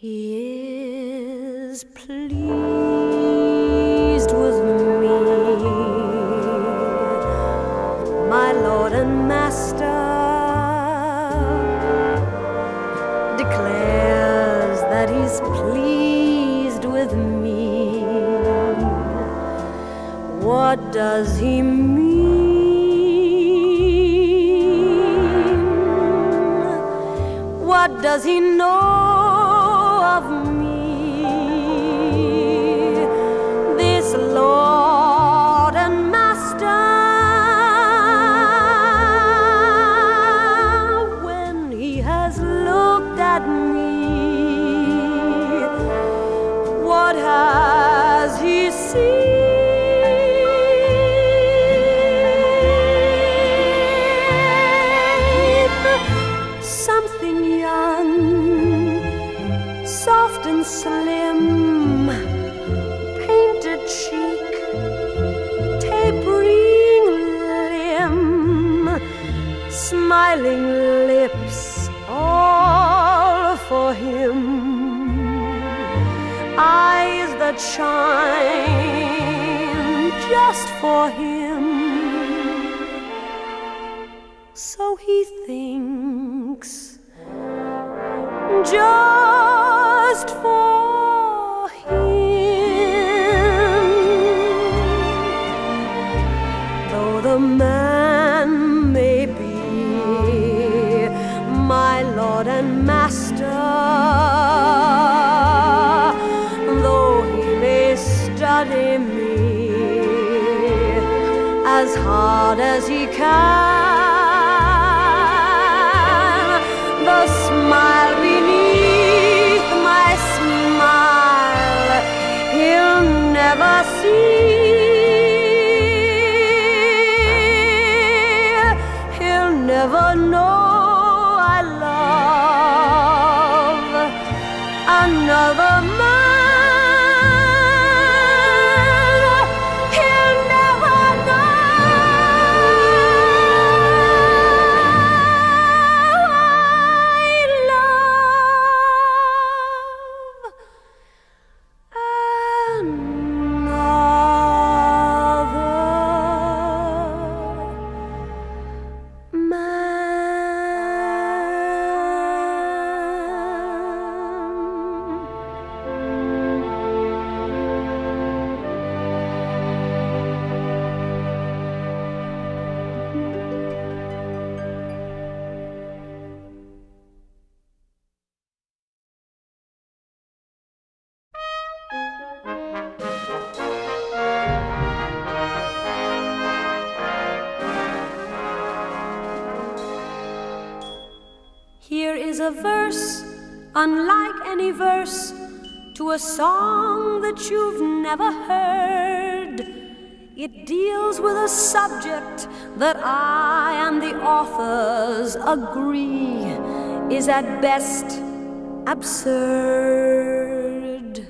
He is pleased with me, my Lord and Master, declares that he's pleased with me. What does he mean? What does he know of me? This Lord and Master, when he has looked at me, what has he seen? Something young, soft and slim, painted cheek, tapering limb, smiling lips, all for him, eyes that shine just for him. So he thinks just for him. Though the man may be my Lord and Master, though he may study me as hard as he can, the smile beneath my smile he'll never see. He'll never know I love another man. He'll never know Here is a verse, unlike any verse, to a song that you've never heard. It deals with a subject that I and the authors agree is at best absurd.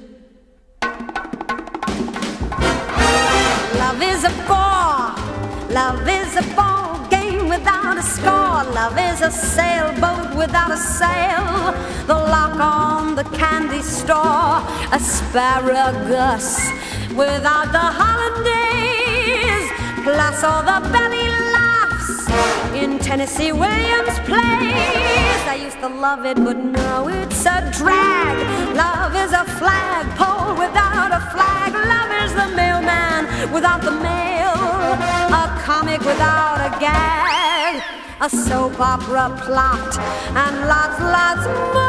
Love is a bore, love is a ball game without a score. Love is a sailboat without a sail, the lock on the candy store, asparagus without the holidays, plus all the belly laughs in Tennessee Williams plays. I used to love it, but now it's a drag. Love is a flagpole without a flag. Love is the mailman without the mail, a comic without a gag, a soap opera plot, and lots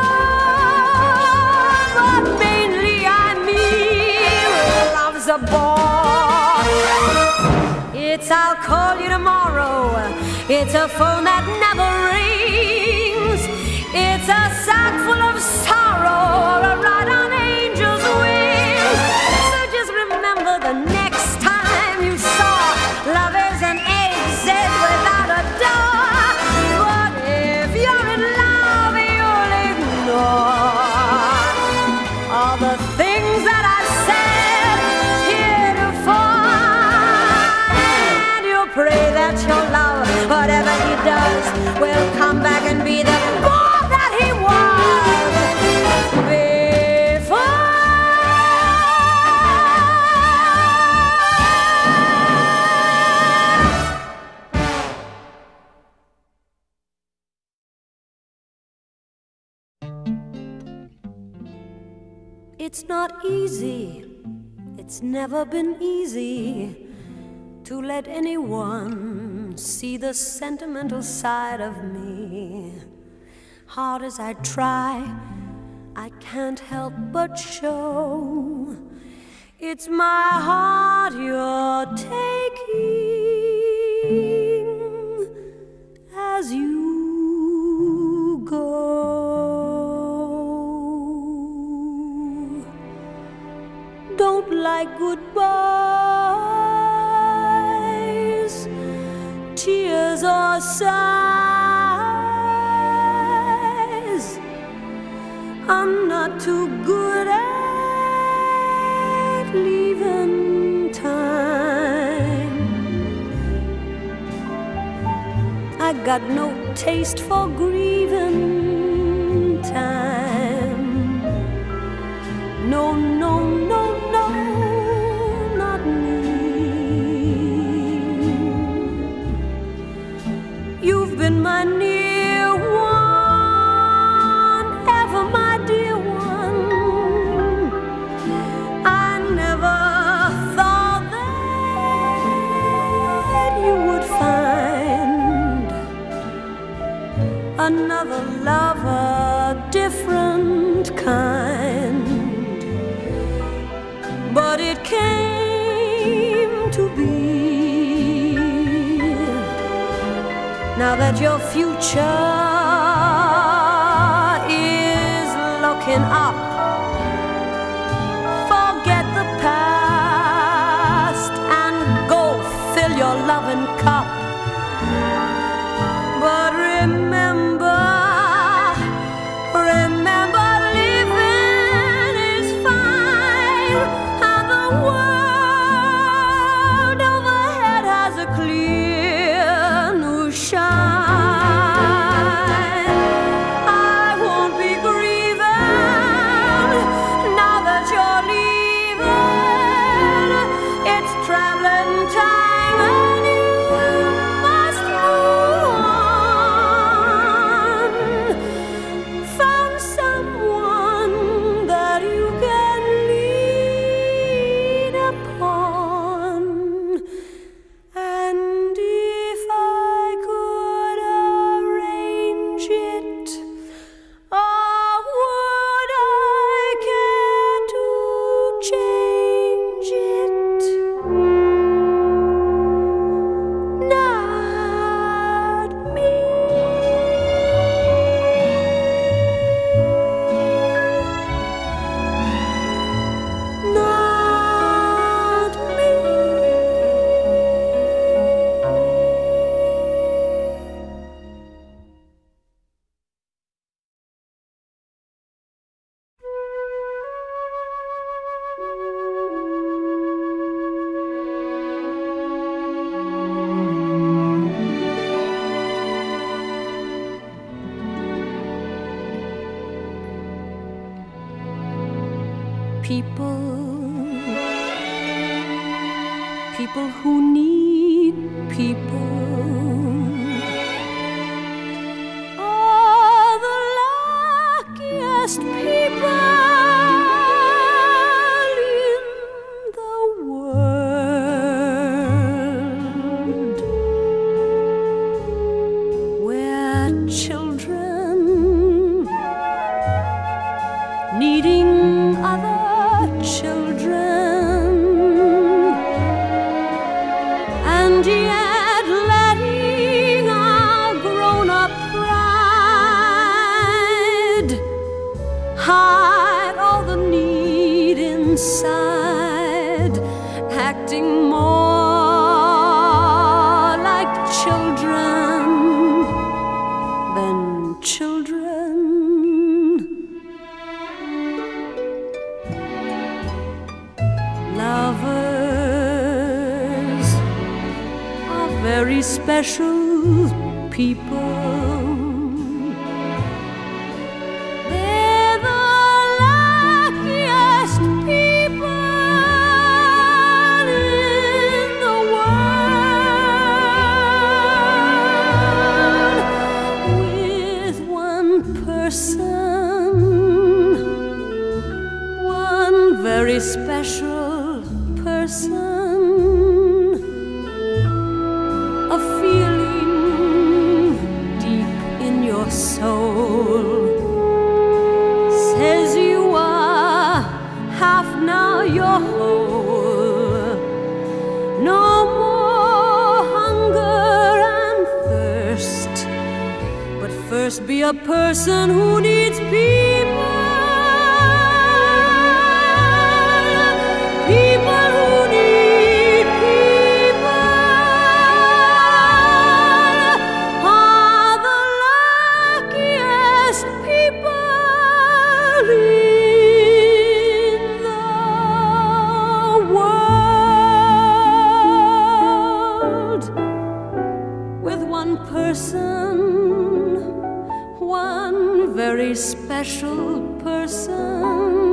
more. But mainly I mean, love's a bore. It's I'll call you tomorrow. It's a phone that never rings. It's a sack full of sorrow, or a ride on angel's wings. So just remember the next time you saw love is an exit without a door. But if you're in love, you'll ignore all the things that I've said heretofore, and you'll pray that your love, whatever he does, It's not easy, it's never been easy to let anyone see the sentimental side of me. Hard as I try, I can't help but show it's my heart you're taking as you go. Don't like goodbyes, tears or sighs. I'm not too good at leaving time. I got no taste for grieving time. No, no, no, no, not me. You've been my near one, ever my dear one. I never thought that you would find another lover, different kind. But it came to be. Now that your future is looking up, forget the past and go fill your loving cup. But remember, remember, living is fine. World overhead has a clear new shine. I won't be grieving now that you're leaving. It's traveling time and you must move on. Found someone that you can lean upon. And if I could arrange it, would I care to change it? Not me. Not me. People who need people are the luckiest people in the world. Where children needing other children, and yet letting our grown-up pride hide all the need inside, acting more like children than children. Lovers are very special people. They're the luckiest people in the world. With one person, one very special person, a feeling deep in your soul says you are half now your whole. No more hunger and thirst, but first be a person who needs people. People who need people are the luckiest people in the world. With one person, one very special person,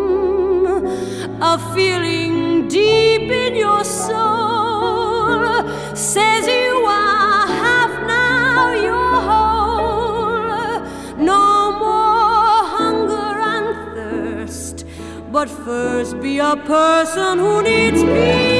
a feeling deep in your soul says you are half now your whole. No more hunger and thirst, but first be a person who needs peace.